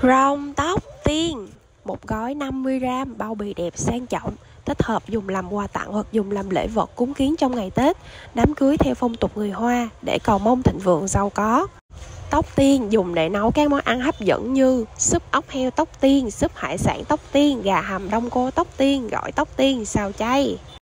Rong tóc tiên, một gói 50g, bao bì đẹp sang trọng, thích hợp dùng làm quà tặng hoặc dùng làm lễ vật cúng kiến trong ngày Tết, đám cưới theo phong tục người Hoa để cầu mong thịnh vượng giàu có. Tóc tiên dùng để nấu các món ăn hấp dẫn như súp ốc heo tóc tiên, súp hải sản tóc tiên, gà hầm đông cô tóc tiên, gỏi tóc tiên, xào chay.